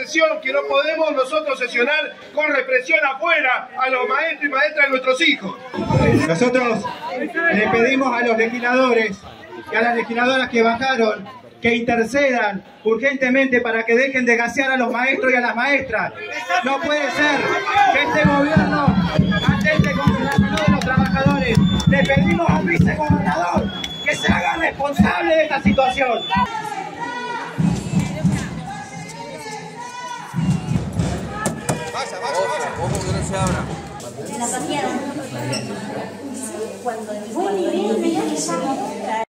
represión, que no podemos nosotros sesionar con represión afuera a los maestros y maestras de nuestros hijos. Nosotros le pedimos a los legisladores y a las legisladoras que bajaron que intercedan urgentemente para que dejen de gasear a los maestros y a las maestras. No puede ser que este gobierno atente contra la salud de los trabajadores. Le pedimos al vicegobernador que se haga responsable de esta situación. Vaya, ojo que no se abra. La patearon. Cuando